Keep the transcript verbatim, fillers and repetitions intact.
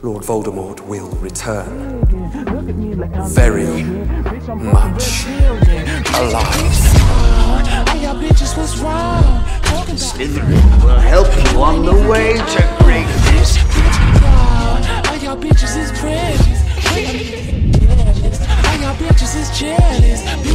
Lord Voldemort will return. Very much alive. Slytherin will help you on the way to greatness. All y'all bitches is precious. All y'all bitches is jealous.